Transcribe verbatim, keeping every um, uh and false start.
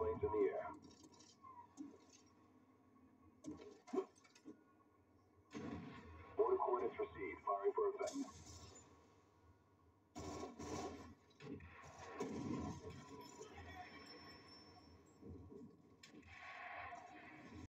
Planes in the air. Order coordinates received. Firing for effect.